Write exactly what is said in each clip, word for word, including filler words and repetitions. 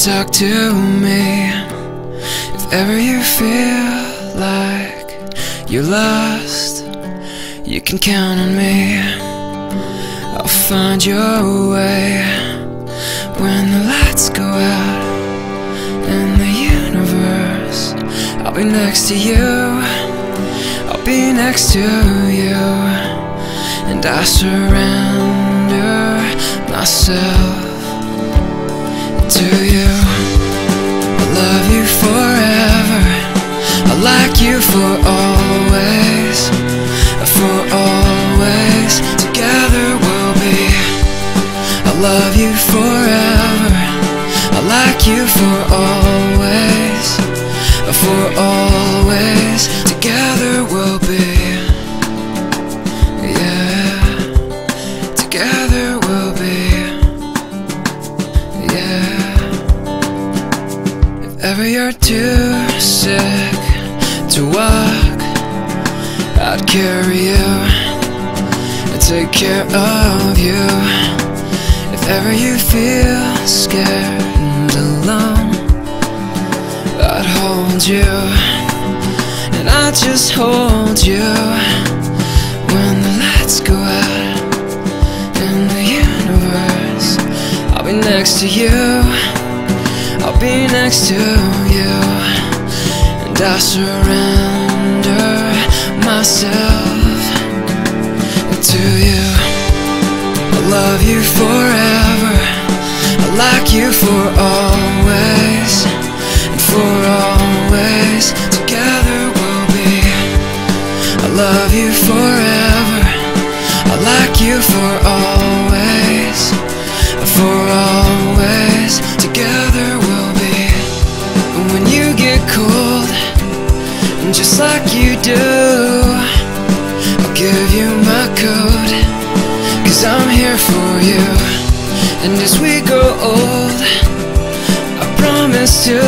talk to me. If ever you feel like you're lost, you can count on me. I'll find your way when the lights go out in the universe. I'll be next to you, I'll be next to you, and I surrender myself to you. I love you forever, I like you for always, for always, together we'll be. I love you forever, I like you for always, for always, together we'll be. Yeah, together we'll be. Yeah. If ever you're too sick to walk, I'd carry you and take care of you. If ever you feel scared and alone, I'd hold you, and I'd just hold you when the lights go out in the universe. I'll be next to you, I'll be next to you, and I surrender myself to you. I love you forever, I like you for always, and for always, together we'll be. I love you forever, I like you for always, for always, together we'll be. And when you get cold, just like you do, I'll give you my coat, 'cause I'm here for you. And as we grow old, I promise to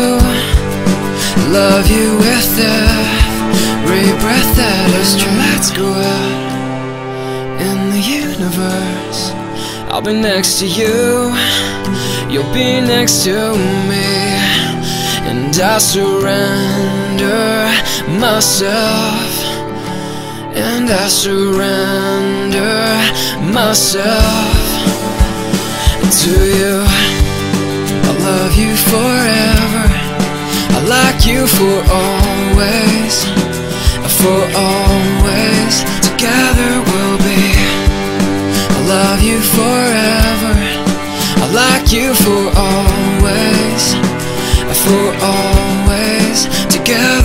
love you with every breath that is true. Let's go out in the universe. I'll be next to you, you'll be next to me, and I surrender myself, and I surrender myself to you. I love you forever, I like you for always, for always, together we'll be. I love you forever, I like you for always, for always, together